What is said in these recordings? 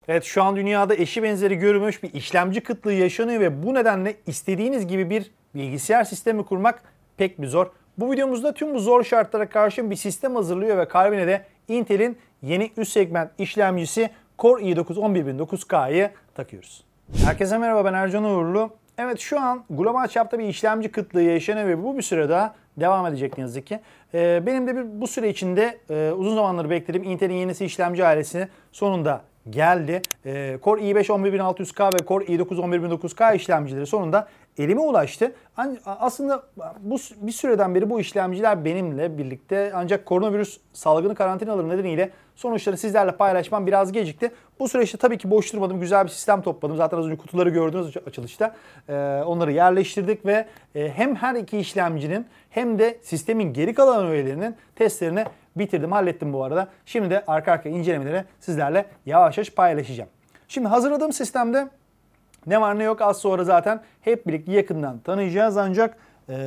Evet, şu an dünyada eşi benzeri görülmüş bir işlemci kıtlığı yaşanıyor ve bu nedenle istediğiniz gibi bir bilgisayar sistemi kurmak pek bir zor. Bu videomuzda tüm bu zor şartlara karşı bir sistem hazırlıyor ve kalbine de Intel'in yeni üst segment işlemcisi Core i9 11009K'yı takıyoruz. Herkese merhaba, ben Ercan Uğurlu. Evet, şu an global çapta bir işlemci kıtlığı yaşanıyor ve bu bir süre daha devam edecek ne yazık ki. Benim de bu süre içinde uzun zamanları beklediğim Intel'in yenisi işlemci ailesi sonunda geldi. Core i5 11600K ve Core i9 11009K işlemcileri sonunda elime ulaştı. Aslında bir süreden beri bu işlemciler benimle birlikte, ancak koronavirüs salgını karantinaları nedeniyle sonuçları sizlerle paylaşmam biraz gecikti. Bu süreçte tabii ki boş durmadım. Güzel bir sistem topladım. Zaten az önce kutuları gördünüz açılışta. Onları yerleştirdik ve hem her iki işlemcinin hem de sistemin geri kalan öğelerinin testlerini bitirdim, hallettim bu arada. Şimdi de arka arkaya incelemeleri sizlerle yavaş yavaş paylaşacağım. Şimdi hazırladığım sistemde ne var ne yok az sonra zaten hep birlikte yakından tanıyacağız. Ancak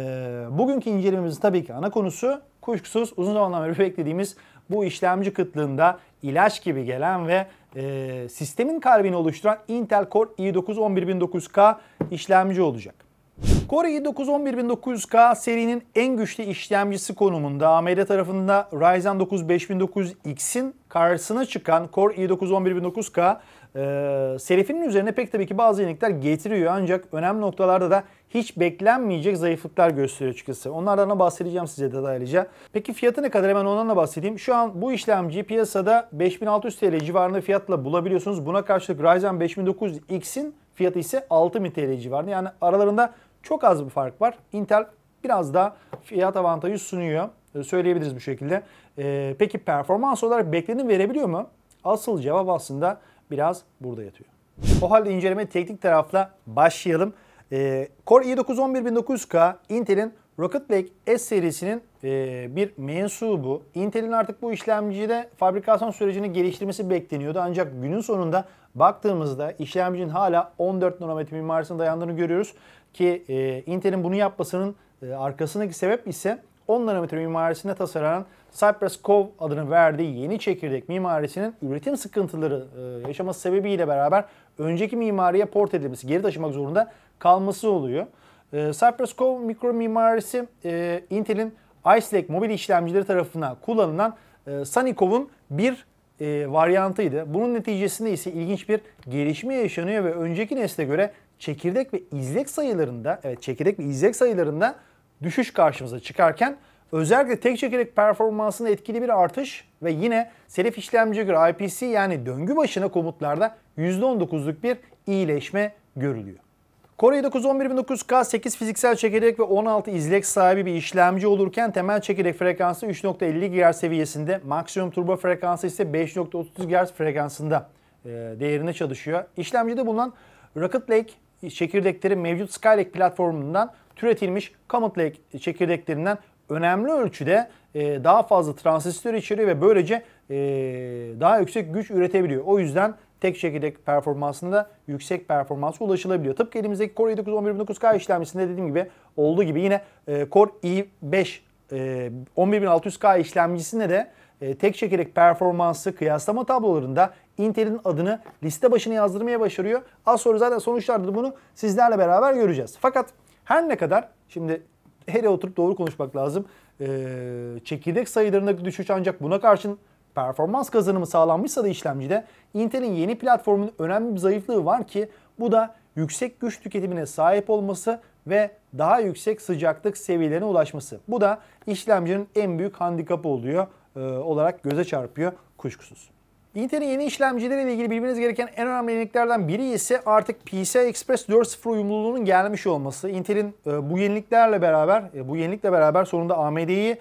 bugünkü incelememizin tabii ki ana konusu kuşkusuz uzun zamandan beri beklediğimiz bu işlemci kıtlığında ilaç gibi gelen ve sistemin kalbini oluşturan Intel Core i9 11009K işlemci olacak. Core i9 11009K serinin en güçlü işlemcisi konumunda AMD tarafında Ryzen 9 5900X'in karşısına çıkan Core i9 11009K serifinin üzerine pek tabii ki bazı yenilikler getiriyor, ancak önemli noktalarda da hiç beklenmeyecek zayıflıklar gösteriyor açıkçası. Onlardan da bahsedeceğim size detaylıca. Peki fiyatı ne kadar, hemen ondan da bahsedeyim. Şu an bu işlemciyi piyasada 5600 TL civarında fiyatla bulabiliyorsunuz. Buna karşılık Ryzen 5900X'in fiyatı ise 6000 TL civarında. Yani aralarında çok az bir fark var. Intel biraz daha fiyat avantajı sunuyor. Söyleyebiliriz bu şekilde. Peki performans olarak bekleneni verebiliyor mu? Asıl cevap aslında biraz burada yatıyor. O halde inceleme teknik tarafla başlayalım. Core i9 11009K Intel'in Rocket Lake S serisinin bir mensubu. Intel'in artık bu işlemcide fabrikasyon sürecini geliştirmesi bekleniyordu. Ancak günün sonunda baktığımızda işlemcinin hala 14 nanometre mimarisine dayandığını görüyoruz. Ki Intel'in bunu yapmasının arkasındaki sebep ise 10 nanometre mimarisinde tasarlanan Cypress Cove adını verdiği yeni çekirdek mimarisinin üretim sıkıntıları yaşaması sebebiyle beraber önceki mimariye port edilmesi, geri taşımak zorunda kalması oluyor. Cypress Cove mikro mimarisi Intel'in Ice Lake mobil işlemcileri tarafından kullanılan Sunny Cove'un bir varyantıydı. Bunun neticesinde ise ilginç bir gelişme yaşanıyor ve önceki nesle göre çekirdek ve izlek sayılarında düşüş karşımıza çıkarken özellikle tek çekirdek performansında etkili bir artış ve yine selef işlemciye göre IPC yani döngü başına komutlarda %19'luk bir iyileşme görülüyor. Core i9 11009K 8 fiziksel çekirdek ve 16 izlek sahibi bir işlemci olurken temel çekirdek frekansı 3.50 GHz seviyesinde, maksimum turbo frekansı ise 5.30 GHz frekansında değerinde çalışıyor. İşlemcide bulunan Rocket Lake çekirdekleri mevcut Skylake platformundan türetilmiş Comet Lake çekirdeklerinden önemli ölçüde daha fazla transistör içeriyor ve böylece daha yüksek güç üretebiliyor. O yüzden tek çekirdek performansında yüksek performansa ulaşılabiliyor. Tıpkı elimizdeki Core i9 11009K işlemcisinde dediğim gibi olduğu gibi yine Core i5 11600K işlemcisinde de tek çekirdek performansı kıyaslama tablolarında Intel'in adını liste başına yazdırmaya başarıyor. Az sonra zaten sonuçlarda da bunu sizlerle beraber göreceğiz. Fakat her ne kadar şimdi hele oturup doğru konuşmak lazım. Çekirdek sayılarındaki düşüş ancak buna karşın performans kazanımı sağlanmışsa da işlemcide Intel'in yeni platformunun önemli bir zayıflığı var ki bu da yüksek güç tüketimine sahip olması ve daha yüksek sıcaklık seviyelerine ulaşması. Bu da işlemcinin en büyük handikapı oluyor olarak göze çarpıyor kuşkusuz. Intel'in yeni işlemcileriyle ilgili bilmeniz gereken en önemli yeniliklerden biri ise artık PCI Express 4.0 uyumluluğunun gelmiş olması. Intel'in bu yenilikle beraber sonunda AMD'yi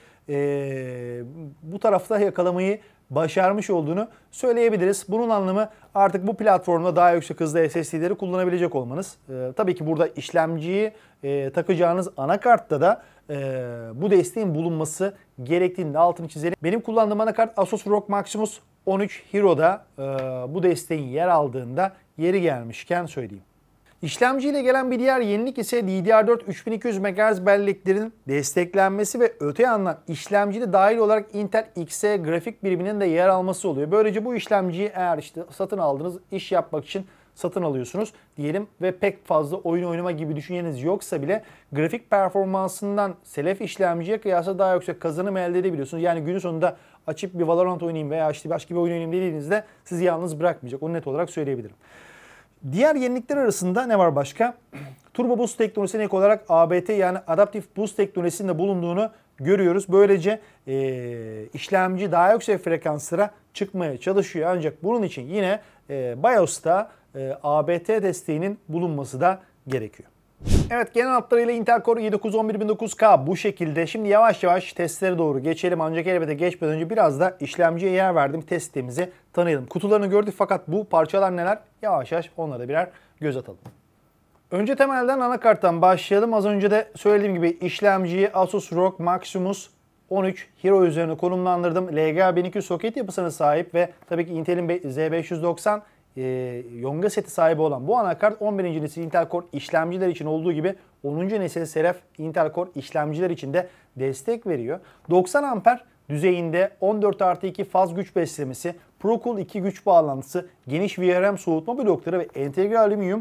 bu tarafta yakalamayı başarmış olduğunu söyleyebiliriz. Bunun anlamı artık bu platformda daha yüksek hızlı SSD'leri kullanabilecek olmanız. Tabii ki burada işlemciyi takacağınız anakartta da bu desteğin bulunması gerektiğini de altını çizelim. Benim kullandığım anakart Asus ROG Maximus 13 Hero'da bu desteğin yer aldığında yeri gelmişken söyleyeyim. İşlemciyle gelen bir diğer yenilik ise DDR4 3200 MHz belleklerin desteklenmesi ve öte yandan işlemcide dahil olarak Intel Xe grafik biriminin de yer alması oluyor. Böylece bu işlemciyi eğer işte satın aldınız, iş yapmak için satın alıyorsunuz diyelim ve pek fazla oyun oynama gibi düşünceniz yoksa bile grafik performansından Selef işlemciye kıyasla daha yüksek kazanım elde edebiliyorsunuz. Yani günün sonunda açıp bir Valorant oynayayım veya işte başka bir oyun oynayayım dediğinizde sizi yalnız bırakmayacak. Onu net olarak söyleyebilirim. Diğer yenilikler arasında ne var başka? Turbo Boost teknolojisine ek olarak ABT yani Adaptive Boost teknolojisinin de bulunduğunu görüyoruz. Böylece işlemci daha yüksek frekanslara çıkmaya çalışıyor. Ancak bunun için yine BIOS'ta ABT desteğinin bulunması da gerekiyor. Evet, genel hatlarıyla Intel Core i9-11900K bu şekilde. Şimdi yavaş yavaş testlere doğru geçelim. Ancak elbette geçmeden önce biraz da işlemciye yer verdim. Testimizi tanıyalım. Kutularını gördük fakat bu parçalar neler? Yavaş yavaş onlara da birer göz atalım. Önce temelden anakarttan başlayalım. Az önce de söylediğim gibi işlemciyi Asus ROG Maximus 13 Hero üzerine konumlandırdım. LGA 1200 soket yapısına sahip ve tabii ki Intel'in Z590 Yonga seti sahibi olan bu anakart 11. nesil Intel Core işlemciler için olduğu gibi 10. nesil Selef Intel Core işlemciler için de destek veriyor. 90 amper düzeyinde 14+2 faz güç beslemesi, ProCool 2 güç bağlantısı, geniş VRM soğutma blokları ve entegre alüminyum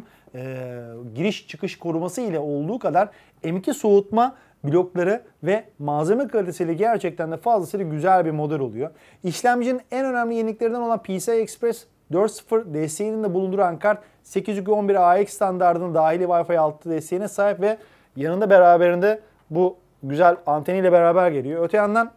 giriş çıkış koruması ile olduğu kadar M2 soğutma blokları ve malzeme kalitesiyle gerçekten de fazlasıyla güzel bir model oluyor. İşlemcinin en önemli yeniliklerinden olan PCI Express 4.0 desteğinin de bulunduran kart 802.11ax standartının dahili Wi-Fi 6 desteğine sahip ve yanında beraberinde bu güzel anteniyle beraber geliyor. Öte yandan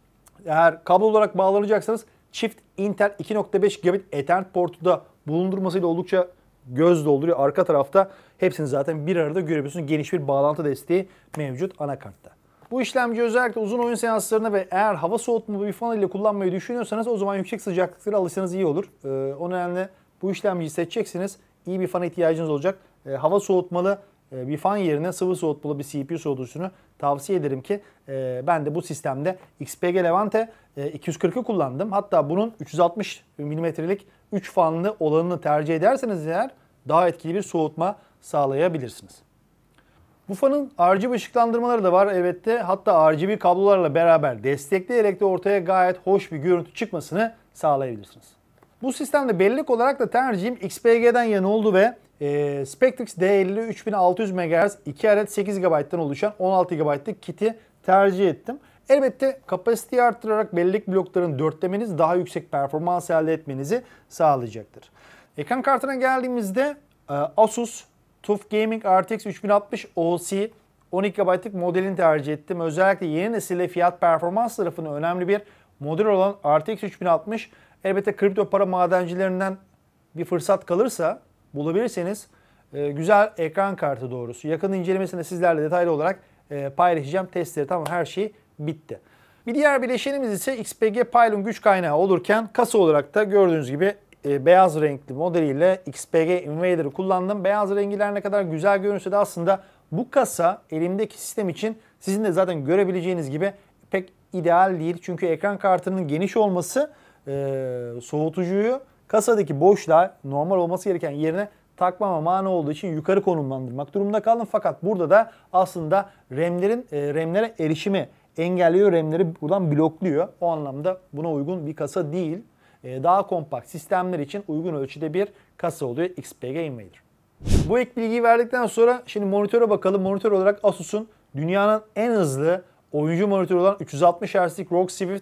eğer kablo olarak bağlanacaksanız çift Intel 2.5 gigabit Ethernet portu da bulundurmasıyla oldukça göz dolduruyor. Arka tarafta hepsini zaten bir arada görebiliyorsunuz. Geniş bir bağlantı desteği mevcut anakartta. Bu işlemci özellikle uzun oyun seanslarına ve eğer hava soğutmalı bir fan ile kullanmayı düşünüyorsanız o zaman yüksek sıcaklıklara alırsanız iyi olur. O nedenle bu işlemciyi seçeceksiniz. İyi bir fana ihtiyacınız olacak. Hava soğutmalı bir fan yerine sıvı soğutmalı bir CPU soğutucusunu tavsiye ederim ki ben de bu sistemde XPG Levante 240'ı kullandım. Hatta bunun 360 mm'lik 3 fanlı olanını tercih ederseniz eğer daha etkili bir soğutma sağlayabilirsiniz. Bu fanın RGB ışıklandırmaları da var elbette. Hatta RGB kablolarla beraber destekleyerek de ortaya gayet hoş bir görüntü çıkmasını sağlayabilirsiniz. Bu sistemde bellek olarak da tercihim XPG'den yana oldu ve Spectrix D50 3600 MHz 2 adet 8 GB'dan oluşan 16 GB'lık kiti tercih ettim. Elbette kapasiteyi arttırarak bellek bloklarını dörtlemeniz daha yüksek performans elde etmenizi sağlayacaktır. Ekran kartına geldiğimizde Asus TUF Gaming RTX 3060 OC 12 GB'lık modelini tercih ettim. Özellikle yeni nesilde fiyat performans tarafında önemli bir model olan RTX 3060 elbette kripto para madencilerinden bir fırsat kalırsa bulabilirseniz güzel ekran kartı doğrusu. Yakın incelemesini sizlerle detaylı olarak paylaşacağım. Testleri tamam, her şey bitti. Bir diğer bileşenimiz ise XPG Pylon güç kaynağı olurken kasa olarak da gördüğünüz gibi beyaz renkli modeliyle XPG Invader'ı kullandım. Beyaz renkler ne kadar güzel görünse de aslında bu kasa elimdeki sistem için sizin de zaten görebileceğiniz gibi pek ideal değil. Çünkü ekran kartının geniş olması soğutucuyu kasadaki boşluğa normal olması gereken yerine takmama mani olduğu için yukarı konumlandırmak durumunda kaldım. Fakat burada da aslında RAM'lere erişimi engelliyor, RAM'leri buradan blokluyor. O anlamda buna uygun bir kasa değil. Daha kompakt sistemler için uygun ölçüde bir kasa oluyor XPG Invader. Bu ek bilgiyi verdikten sonra şimdi monitöre bakalım. Monitör olarak Asus'un dünyanın en hızlı oyuncu monitörü olan 360 Hz'lik ROG Swift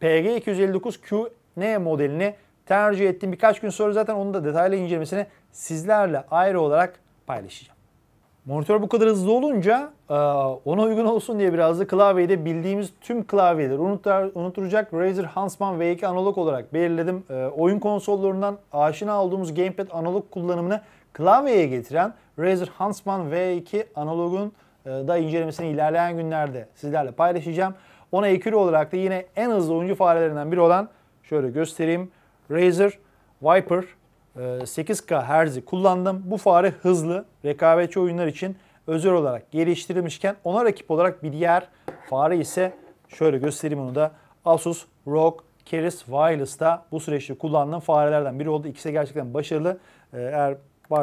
PG259QN modelini tercih ettim. Birkaç gün sonra zaten onun da detaylı incelemesini sizlerle ayrı olarak paylaşacağım. Monitör bu kadar hızlı olunca ona uygun olsun diye biraz da klavyeyi de bildiğimiz tüm klavyeleri unutturacak Razer Huntsman V2 analog olarak belirledim. Oyun konsollarından aşina olduğumuz gamepad analog kullanımını klavyeye getiren Razer Huntsman V2 analogun da incelemesini ilerleyen günlerde sizlerle paylaşacağım. Ona ekürü olarak da yine en hızlı oyuncu farelerinden biri olan şöyle göstereyim. Razer Viper 8K Hz'i kullandım. Bu fare hızlı, rekabetçi oyunlar için özel olarak geliştirilmişken ona rakip olarak bir diğer fare ise şöyle göstereyim onu da Asus ROG Keris Wireless'ta bu süreçte kullandığım farelerden biri oldu. İkisi de gerçekten başarılı. Eğer varsa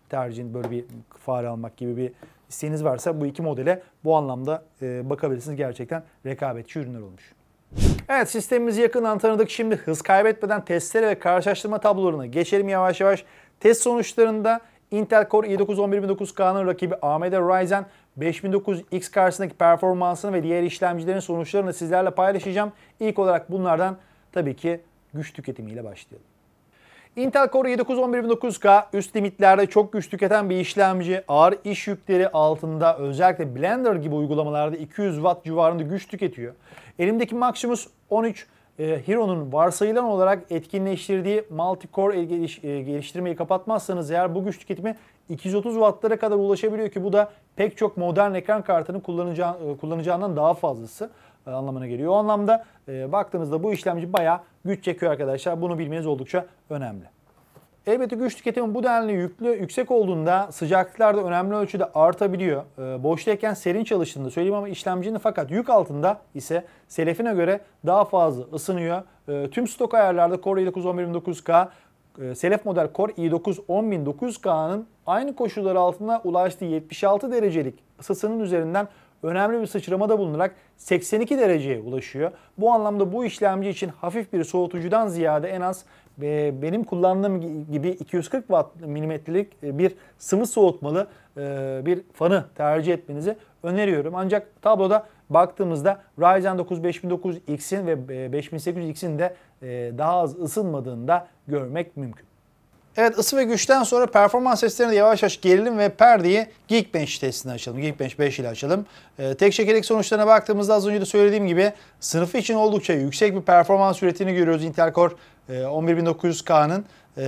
tercihin böyle bir fare almak gibi bir isteğiniz varsa bu iki modele bu anlamda bakabilirsiniz. Gerçekten rekabetçi ürünler olmuş. Evet, sistemimizi yakından tanıdık. Şimdi hız kaybetmeden testlere ve karşılaştırma tablolarına geçelim yavaş yavaş. Test sonuçlarında Intel Core i9-119K'nın rakibi AMD Ryzen 5900X karşısındaki performansını ve diğer işlemcilerin sonuçlarını sizlerle paylaşacağım. İlk olarak bunlardan tabii ki güç tüketimiyle başlayalım. Intel Core i9-119K üst limitlerde çok güç tüketen bir işlemci. Ağır iş yükleri altında özellikle Blender gibi uygulamalarda 200 Watt civarında güç tüketiyor. Elimdeki Maximus 13 Hero'nun varsayılan olarak etkinleştirdiği multi-core geliştirmeyi kapatmazsanız eğer bu güç tüketimi 230 Watt'lara kadar ulaşabiliyor ki bu da pek çok modern ekran kartının kullanacağından daha fazlası anlamına geliyor. O anlamda baktığınızda bu işlemci bayağı güç çekiyor arkadaşlar. Bunu bilmeniz oldukça önemli. Elbette güç tüketimi bu denli yüksek olduğunda sıcaklıklar da önemli ölçüde artabiliyor. Boştayken serin çalıştığında söyleyeyim ama işlemcinin fakat yük altında ise selefine göre daha fazla ısınıyor. Tüm stok ayarlarda Core i9-119K, selef model Core i9-10900K'nın aynı koşullar altında ulaştığı 76 derecelik ısısının üzerinden önemli bir sıçramada bulunarak 82 dereceye ulaşıyor. Bu anlamda bu işlemci için hafif bir soğutucudan ziyade en az benim kullandığım gibi 240 Watt milimetrelik bir sıvı soğutmalı bir fanı tercih etmenizi öneriyorum. Ancak tabloda baktığımızda Ryzen 9 5900X'in ve 5800X'in de daha az ısınmadığını da görmek mümkün. Evet, ısı ve güçten sonra performans testlerine yavaş yavaş gelelim ve perdeyi Geekbench testini açalım. Geekbench 5 ile açalım. Tek çekirdek sonuçlarına baktığımızda az önce de söylediğim gibi sınıfı için oldukça yüksek bir performans ürettiğini görüyoruz Intel Core 11900K'nın.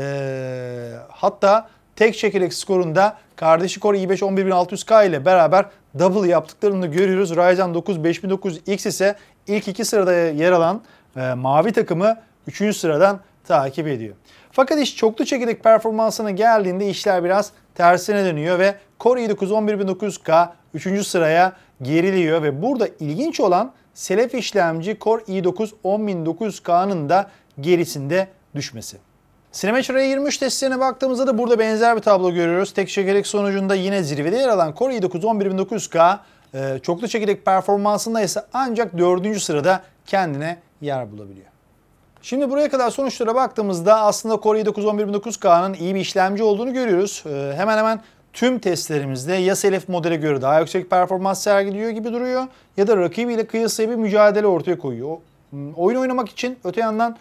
Hatta tek çekirdek skorunda kardeşi Core i5-11600K ile beraber double yaptıklarını görüyoruz. Ryzen 9 5900X ise ilk iki sırada yer alan mavi takımı 3. sıradan takip ediyor. Fakat iş çoklu çekirdek performansına geldiğinde işler biraz tersine dönüyor ve Core i9-11900K 3. sıraya geriliyor ve burada ilginç olan selef işlemci Core i9-10900K'nın da gerisinde düşmesi. Cinebench R23 testlerine baktığımızda da burada benzer bir tablo görüyoruz. Tek çekirdek sonucunda yine zirvede yer alan Core i9-11900K çoklu çekirdek performansında ise ancak 4. sırada kendine yer bulabiliyor. Şimdi buraya kadar sonuçlara baktığımızda aslında Core i9-11900K'nın iyi bir işlemci olduğunu görüyoruz. Hemen hemen tüm testlerimizde ya selef modele göre daha yüksek performans sergiliyor gibi duruyor ya da rakibiyle kıyasıya bir mücadele ortaya koyuyor. Oyun oynamak için öte yandan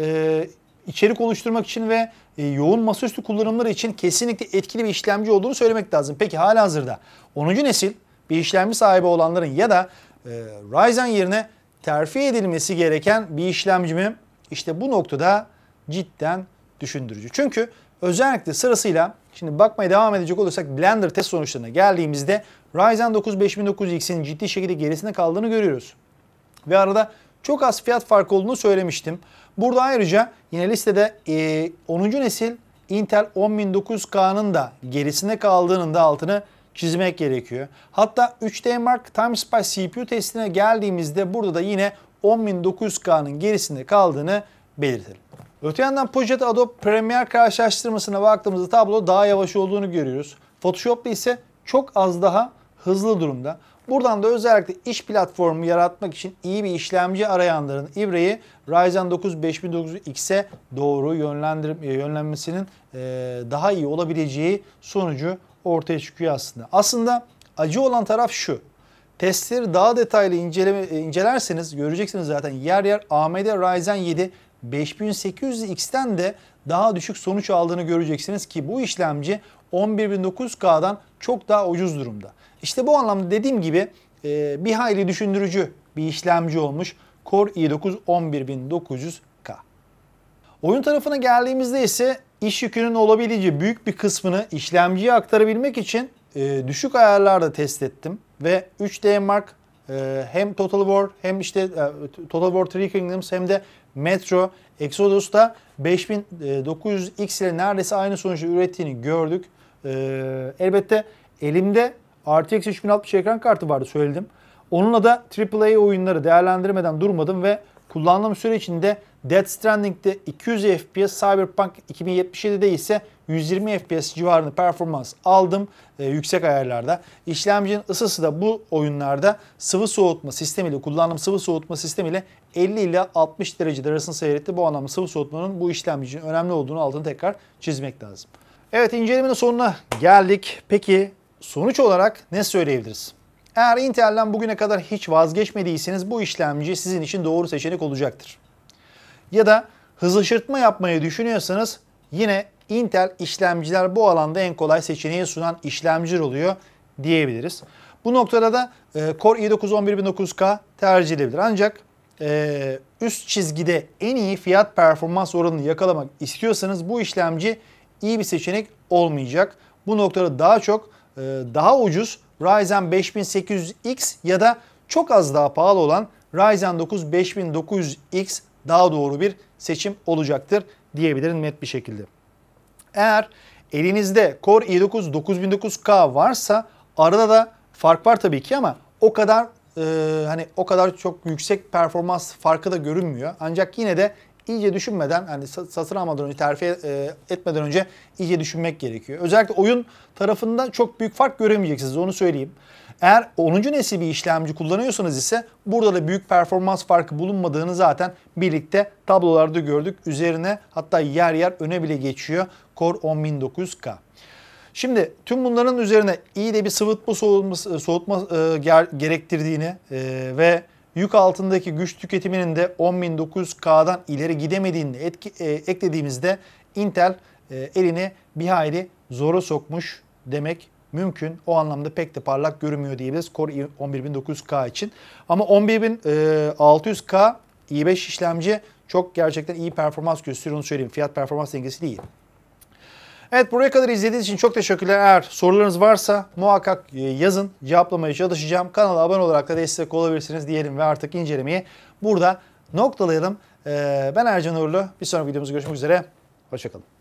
içerik oluşturmak için ve yoğun masaüstü kullanımları için kesinlikle etkili bir işlemci olduğunu söylemek lazım. Peki halihazırda 10. nesil bir işlemci sahibi olanların ya da Ryzen yerine terfi edilmesi gereken bir işlemci mi? İşte bu noktada cidden düşündürücü. Çünkü özellikle sırasıyla şimdi bakmaya devam edecek olursak Blender test sonuçlarına geldiğimizde Ryzen 9 5900X'in ciddi şekilde gerisinde kaldığını görüyoruz. Ve arada çok az fiyat farkı olduğunu söylemiştim. Burada ayrıca yine listede 10. nesil Intel 10900K'nın da gerisinde kaldığının da altını çizmek gerekiyor. Hatta 3D Mark Time Spy CPU testine geldiğimizde burada da yine 10900K'nın gerisinde kaldığını belirtelim. Öte yandan Pocket Adobe Premiere karşılaştırmasına baktığımızda tablo daha yavaş olduğunu görüyoruz. Photoshop'ta ise çok az daha hızlı durumda. Buradan da özellikle iş platformu yaratmak için iyi bir işlemci arayanların ibreyi Ryzen 9 5900X'e doğru yönlenmesinin daha iyi olabileceği sonucu ortaya çıkıyor aslında. Aslında acı olan taraf şu. Testleri daha detaylı incelerseniz göreceksiniz zaten yer yer AMD Ryzen 7 5800X'ten de daha düşük sonuç aldığını göreceksiniz ki bu işlemci 11900K'dan çok daha ucuz durumda. İşte bu anlamda dediğim gibi bir hayli düşündürücü bir işlemci olmuş Core i9-11900K. Oyun tarafına geldiğimizde ise iş yükünün olabileceği büyük bir kısmını işlemciye aktarabilmek için düşük ayarlarda test ettim. Ve 3D Mark hem Total War hem işte Total War Three Kingdoms hem de Metro Exodus'ta 5900X ile neredeyse aynı sonucu ürettiğini gördük. Elbette elimde RTX 3060 ekran kartı vardı söyledim. Onunla da AAA oyunları değerlendirmeden durmadım ve kullandığım süre içinde Death Stranding'de 200 FPS, Cyberpunk 2077'de ise 120 FPS civarında performans aldım yüksek ayarlarda. İşlemcinin ısısı da bu oyunlarda sıvı soğutma sistemiyle, kullandığım sıvı soğutma sistemiyle 50 ile 60 derece arasında seyretti. Bu anlamda sıvı soğutmanın bu işlemci için önemli olduğunu altını tekrar çizmek lazım. Evet, incelemenin sonuna geldik. Peki sonuç olarak ne söyleyebiliriz? Eğer Intel'den bugüne kadar hiç vazgeçmediyseniz bu işlemci sizin için doğru seçenek olacaktır. Ya da hız aşırtma yapmayı düşünüyorsanız yine Intel işlemciler bu alanda en kolay seçeneği sunan işlemciler oluyor diyebiliriz. Bu noktada da Core i9 11900K tercih edilebilir. Ancak üst çizgide en iyi fiyat performans oranını yakalamak istiyorsanız bu işlemci iyi bir seçenek olmayacak. Bu noktada daha çok daha ucuz Ryzen 5800X ya da çok az daha pahalı olan Ryzen 9 5900X daha doğru bir seçim olacaktır diyebilirim net bir şekilde. Eğer elinizde Core i9 9900K varsa arada da fark var tabii ki ama o kadar o kadar çok yüksek performans farkı da görünmüyor. Ancak yine de iyice düşünmeden, hani satın almadan önce, terfi etmeden önce iyice düşünmek gerekiyor. Özellikle oyun tarafında çok büyük fark göremeyeceksiniz, onu söyleyeyim. Eğer 10. nesil bir işlemci kullanıyorsanız ise burada da büyük performans farkı bulunmadığını zaten birlikte tablolarda gördük. Üzerine hatta yer yer öne bile geçiyor Core 10900K. Şimdi tüm bunların üzerine iyi de bir soğutma gerektirdiğini ve yük altındaki güç tüketiminin de 10900K'dan ileri gidemediğini eklediğimizde Intel elini bir hayli zora sokmuş demek mümkün. O anlamda pek de parlak görünmüyor diyebiliriz Core 11900K için. Ama 11600K i5 işlemci çok gerçekten iyi performans gösteriyor, onu söyleyeyim. Fiyat performans dengesi değil. Evet, buraya kadar izlediğiniz için çok teşekkürler. Eğer sorularınız varsa muhakkak yazın. Cevaplamaya çalışacağım. Kanala abone olarak da destek olabilirsiniz diyelim ve artık incelemeyi burada noktalayalım. Ben Ercan Uğurlu. Bir sonraki videomuzda görüşmek üzere. Hoşçakalın.